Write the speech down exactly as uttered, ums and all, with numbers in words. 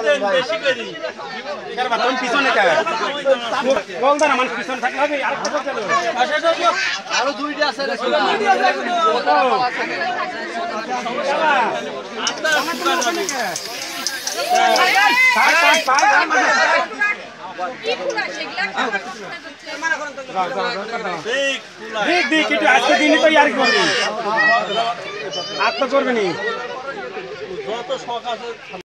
দেন বেশি করি এর বাতন পিছনে কে বল দা মানুষ পিছনে থাকলে হবে আর কত চলো আরো দুইটা আছে রে দেখ দেখ একটু আজকে দিনই তো ইয়ার করবি আর তো করবে নি যত শখ আছে